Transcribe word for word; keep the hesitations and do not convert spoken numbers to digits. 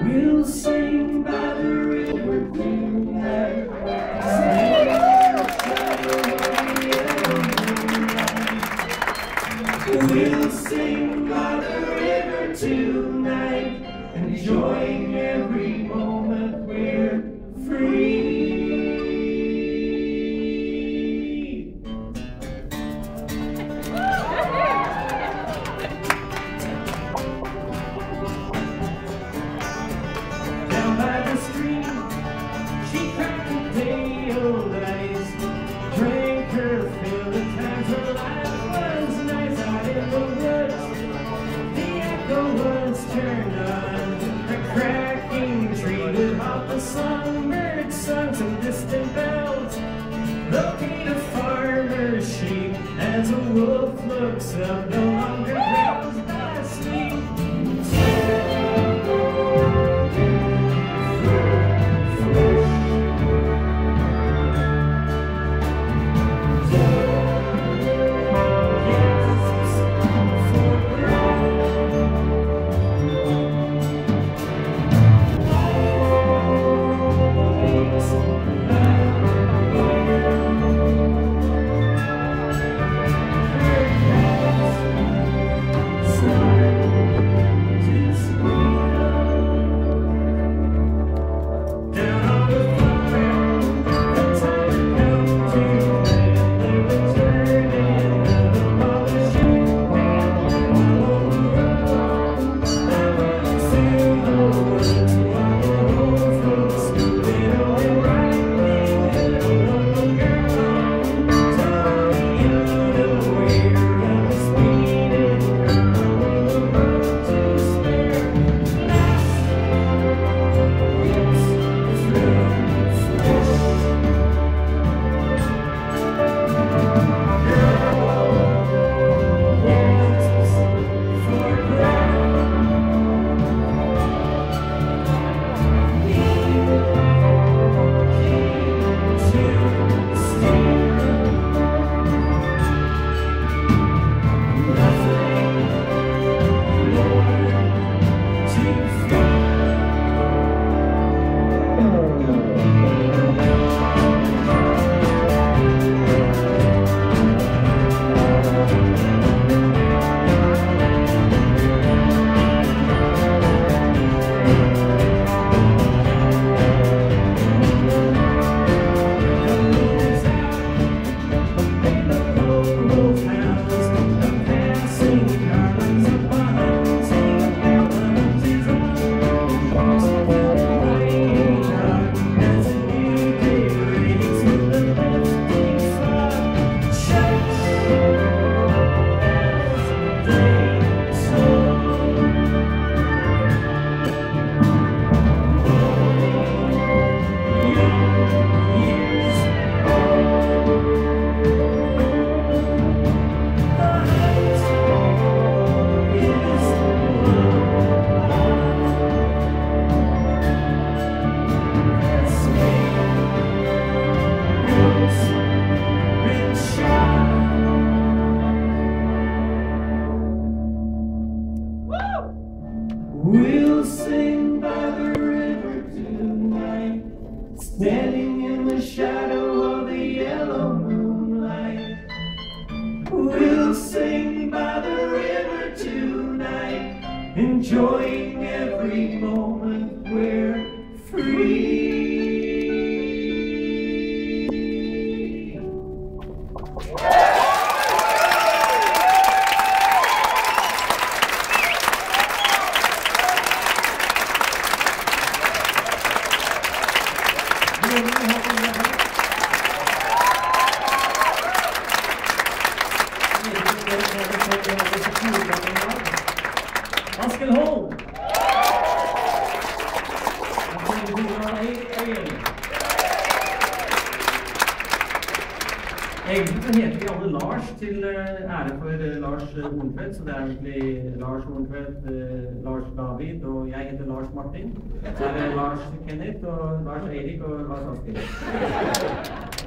We'll sing by the river tonight. We'll sing by the river tonight, enjoying every moment we're free. Down by the stream, she cracked a day old ice, drank her fill of times her life was nice. Out in the woods, the echo was turned on, a cracking tree with all the songbird songs and distant bells. Looking a farmer's sheep as a wolf looks up, no longer growls by sleep. We'll sing by the river tonight, standing in the shadow of the yellow moonlight. We'll sing by the river tonight, enjoying every moment we're free. Askelholm! Egentlig så heter vi alle Lars til ære for Lars Horntvedt, så det er egentlig Lars Horntvedt, Lars David, og jeg heter Lars Martin. Så er det Lars Kenneth, og Lars Eirik og Lars Asker.